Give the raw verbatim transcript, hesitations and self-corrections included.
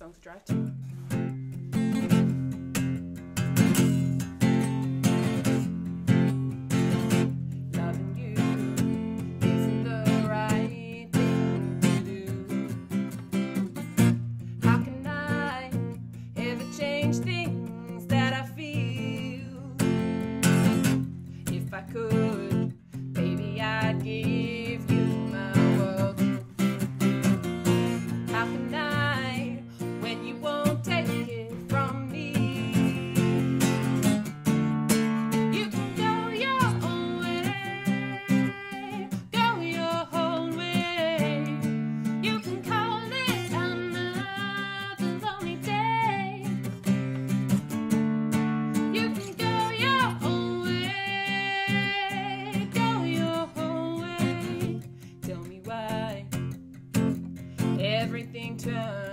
song to drive to. Loving you isn't the right thing to do. How can I ever change things that I feel? If I could, baby, I'd give you my world. How can I, when you won't take it from me? You can go your own way, go your own way. You can call it another lonely day. You can go your own way, go your own way. Tell me why everything turns